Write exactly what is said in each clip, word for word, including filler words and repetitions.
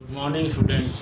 Morning students,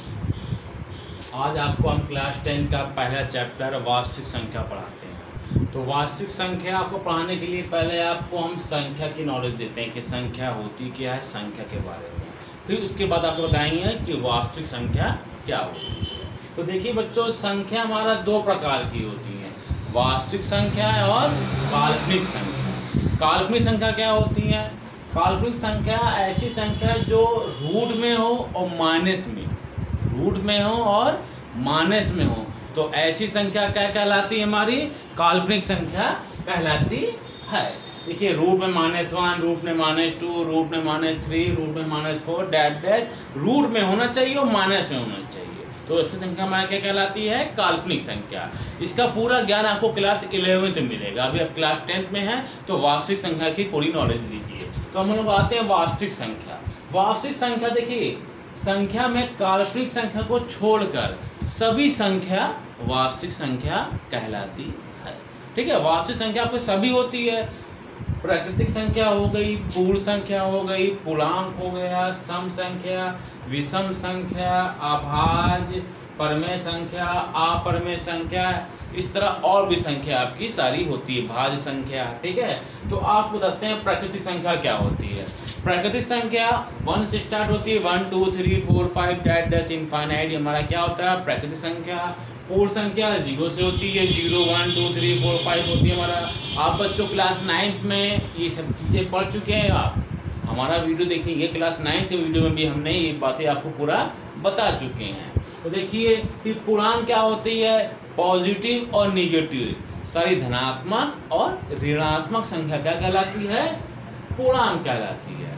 आज आपको हम क्लास टेंथ का पहला चैप्टर वास्तविक संख्या पढ़ाते हैं। तो वास्तविक संख्या आपको पढ़ाने के लिए पहले आपको हम संख्या की नॉलेज देते हैं कि संख्या होती क्या है, संख्या के बारे में। फिर उसके बाद आपको बताएंगे कि वास्तविक संख्या क्या होती है। तो देखिए बच्चों, संख्या हमारा दो प्रकार की होती है, वास्तविक संख्या और काल्पनिक संख्या। काल्पनिक संख्या क्या होती है? काल्पनिक संख्या ऐसी संख्या जो रूट में हो और माइनस में रूट में हो और माइनस में हो, तो ऐसी संख्या क्या कहलाती है? हमारी काल्पनिक संख्या कहलाती है। देखिए, रूट में माइनस वन, रूट में माइनस टू, रूट में माइनस थ्री, रूट में minus four, dot dash root में होना चाहिए और माइनस में होना चाहिए। तो ऐसी संख्या हमारा क्या कहलाती है? काल्पनिक संख्या। इसका पूरा ज्ञान आपको क्लास इलेवेंथ में मिलेगा। अभी आप क्लास टेंथ में हैं तो वास्तविक संख्या की पूरी नॉलेज लीजिए। तो हम लोग आते हैं वास्तविक संख्या। वास्तविक संख्या, देखिए, संख्या में काल्पनिक संख्या को छोड़कर सभी संख्या वास्तविक संख्या कहलाती है। ठीक है, वास्तविक संख्या आपको सभी होती है। प्राकृतिक संख्या हो गई, पूर्ण संख्या हो गई, पूर्णांक हो गया, सम संख्या, विषम संख्या, अभाज्य, परमेय संख्या, अपरमेय संख्या, इस तरह और भी संख्या आपकी सारी होती है, भाज्य संख्या। ठीक है, तो आप बताते हैं प्राकृतिक संख्या क्या होती है। प्राकृतिक संख्या वन से स्टार्ट होती है, one two three four five dot dash infinite, हमारा क्या होता है? प्राकृतिक संख्या। पूर्ण संख्या जीरो से होती है, zero one two three four five होती है हमारा। आप बच्चों क्लास नाइन्थ में ये सब चीज़ें पढ़ चुके हैं। आप हमारा वीडियो देखिए, क्लास नाइन्थ के वीडियो में भी हमने ये बातें आपको पूरा बता चुके हैं। तो देखिए, फिर पूर्णांक क्या होती है? पॉजिटिव और निगेटिव, सारी धनात्मक और ऋणात्मक संख्या क्या कहलाती है? पूर्णांक कहलाती है।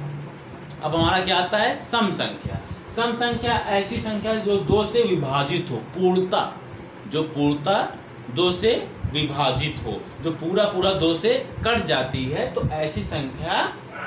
अब हमारा क्या आता है? सम संख्या। सम संख्या ऐसी संख्या जो दो से विभाजित हो, पूर्णता, जो पूर्णता दो से विभाजित हो, जो पूरा पूरा दो से कट जाती है, तो ऐसी संख्या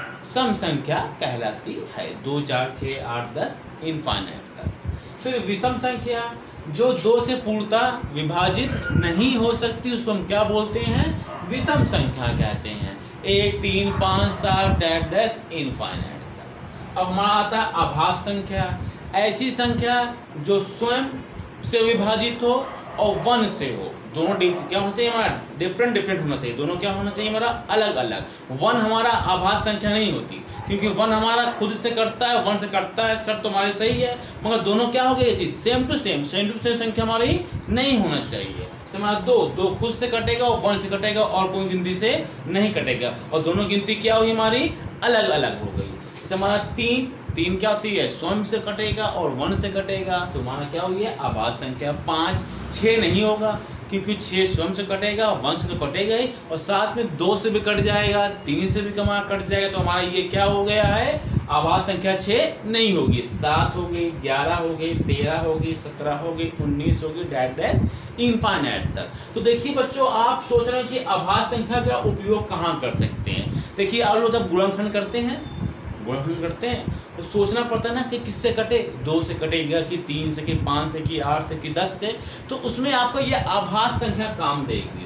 सम संख्या कहलाती है। दो, चार, छः, आठ, दस, इनफाइनाइट तक। फिर विषम संख्या, जो दो से पूर्णता विभाजित नहीं हो सकती, उसको हम क्या बोलते हैं? विषम संख्या कहते हैं। एक, तीन, पाँच, सात, डैश डैश इनफाइनाइट तक। अब हमारा आता है आभाज्य संख्या। ऐसी संख्या जो स्वयं से विभाजित हो और वन से हो, दोनों क्या होना चाहिए? हमारा डिफरेंट डिफरेंट होना चाहिए, दोनों क्या होना चाहिए? हमारा अलग अलग। वन हमारा आभाज्य संख्या नहीं होती, क्योंकि वन हमारा खुद से कटता है, वन से कटता है, सब तो हमारे सही है, मगर दोनों क्या हो गए? ये चीज़ same to same, same to same संख्या हमारी नहीं होना चाहिए। जैसे हमारा दो दो खुद से कटेगा और वन से कटेगा और कोई गिनती से नहीं कटेगा, और दोनों गिनती क्या हुई? हमारी अलग अलग हो गई। जैसे हमारा तीन तीन क्या होती है? स्वयं से कटेगा और वन से कटेगा, तो हमारा क्या हुई है? आभाज्य संख्या। पाँच, छः नहीं होगा, क्योंकि छः स्वयं से कटेगा, वन से तो कटेगा ही, और साथ में दो से भी कट जाएगा, तीन से भी कमा कट जाएगा, तो हमारा ये क्या हो गया है? आभाज्य संख्या छः नहीं होगी। सात हो गई, ग्यारह हो गई, तेरह हो गई, सत्रह हो गई, उन्नीस हो गई, डैट डैश इनफाइनाइट तक। तो देखिए बच्चों, आप सोच रहे हैं कि आभाज्य संख्या का उपयोग कहाँ कर सकते हैं। देखिए, आप लोग जब गुणनखंड करते हैं गुणनखंड करते हैं तो सोचना पड़ता है ना कि किससे कटे, दो से कटेगा कि तीन से कि पाँच से कि आठ से कि दस से, तो उसमें आपको ये आभाज्य संख्या काम देगी।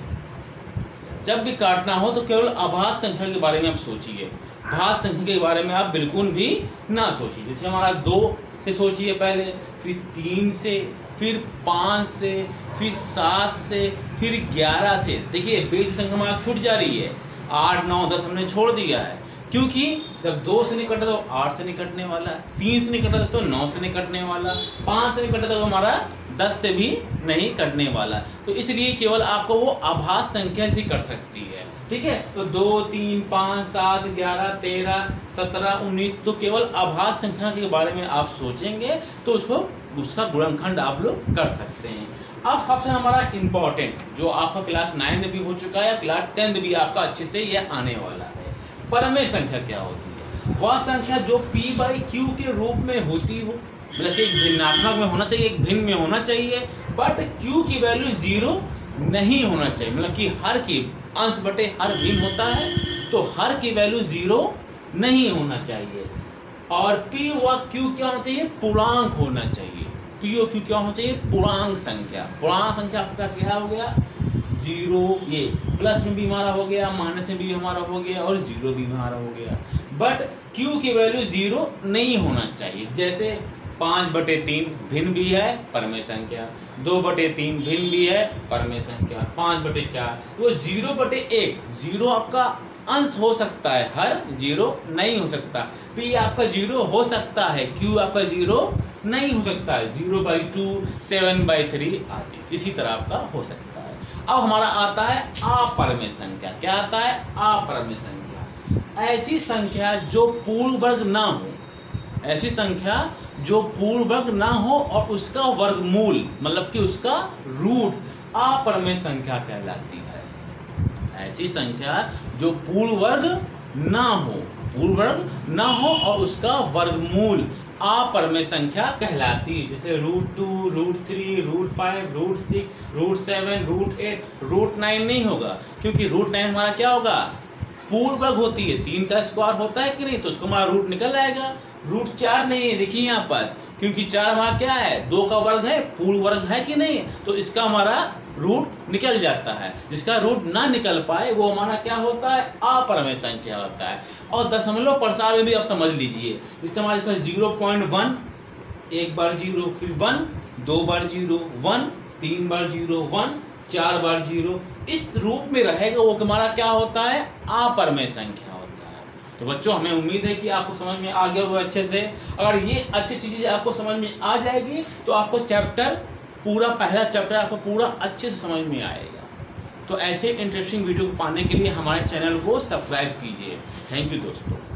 जब भी काटना हो तो केवल आभाज्य संख्या के बारे में आप सोचिए, भाज्य संख्या के बारे में आप बिल्कुल भी ना सोचिए। जैसे हमारा दो से सोचिए पहले, फिर तीन से, फिर पाँच से, फिर सात से, फिर ग्यारह से। देखिए, बेज संख्या हमारा छूट जा रही है, आठ, नौ, दस हमने छोड़ दिया है, क्योंकि जब दो से नहीं कटा तो आठ से नहीं कटने वाला, तीन से नहीं कटा तो नौ से नहीं कटने वाला, पाँच से नहीं कटा तो हमारा दस से भी नहीं कटने वाला। तो इसलिए केवल आपको वो आभाज्य संख्या से कट सकती है। ठीक है, तो दो, तीन, पाँच, सात, ग्यारह, तेरह, सत्रह, उन्नीस, तो केवल आभाज्य संख्या के बारे में आप सोचेंगे तो उसको उसका गुणनखंड आप लोग कर सकते हैं। अब सबसे हमारा इम्पोर्टेंट, जो आपका क्लास नाइन में भी हो चुका है या क्लास टेंथ भी आपका अच्छे से यह आने वाला है, परमेय संख्या क्या होती है? वह संख्या जो p बाई क्यू के रूप में होती हो, मतलब कि एक भिन्नात्मक में होना चाहिए, एक भिन्न में होना चाहिए, बट q की वैल्यू जीरो नहीं होना चाहिए। मतलब कि हर की अंश बटे हर भिन्न होता है, तो हर की वैल्यू जीरो नहीं होना चाहिए। और p व q क्या होना चाहिए? पूर्णांक होना चाहिए। p और q क्या होना चाहिए? पूर्णांक संख्या। पूर्णांक संख्या आपका क्या हो गया? जीरो, ये प्लस में भी हमारा हो गया, माइनस में भी हमारा हो गया, और जीरो भी हमारा हो गया। बट q की वैल्यू जीरो नहीं होना चाहिए। जैसे पाँच बटे तीन भिन्न भी है परमेय संख्या, दो बटे तीन भिन्न भी है परमेय संख्या, पाँच बटे चार वो जीरो बटे एक, जीरो आपका अंश हो सकता है, हर जीरो नहीं हो सकता। पी आपका जीरो हो सकता है, क्यू आपका जीरो नहीं हो सकता है, zero by two, seven by three आदि इसी तरह आपका हो सकता है। अब हमारा आता है अपरमेय संख्या। क्या आता है? अपरमेय संख्या, ऐसी संख्या जो पूर्ण वर्ग ना हो, ऐसी संख्या जो पूर्ण वर्ग ना हो और उसका वर्गमूल मतलब कि उसका रूट अपरमेय संख्या कहलाती है। ऐसी संख्या जो पूर्ण वर्ग ना हो, पूर्ण वर्ग ना हो और उसका वर्गमूल अपरमेय संख्या कहलाती है। जैसे root two, root three, root five, root six, root seven, root eight, root nine नहीं होगा, क्योंकि रूट नाइन हमारा क्या होगा? पूर्ण वर्ग होती है, तीन का स्क्वायर होता है कि नहीं, तो उसको हमारा रूट निकल आएगा। रूट चार नहीं है, देखिए यहाँ पर, क्योंकि चार हमारा क्या है? दो का वर्ग है, पूर्ण वर्ग है कि नहीं, तो इसका हमारा रूट निकल जाता है। जिसका रूट ना निकल पाए वो हमारा क्या होता है? अपरमेय संख्या होता है। और दशमलव प्रसार में भी आप समझ लीजिए, जैसे हमारे जीरो पॉइंट वन, एक बार जीरो, फिर वन, दो बार जीरो, वन, तीन बार जीरो, वन, चार बार जीरो, इस रूप में रहेगा वो हमारा क्या होता है? अपरमेय संख्या होता है। तो बच्चों हमें उम्मीद है कि आपको समझ में आ गया वो अच्छे से। अगर ये अच्छी चीज़ें आपको समझ में आ जाएगी तो आपको चैप्टर पूरा, पहला चैप्टर आपको पूरा अच्छे से समझ में आएगा। तो ऐसे इंटरेस्टिंग वीडियो को पाने के लिए हमारे चैनल को सब्सक्राइब कीजिए। थैंक यू दोस्तों।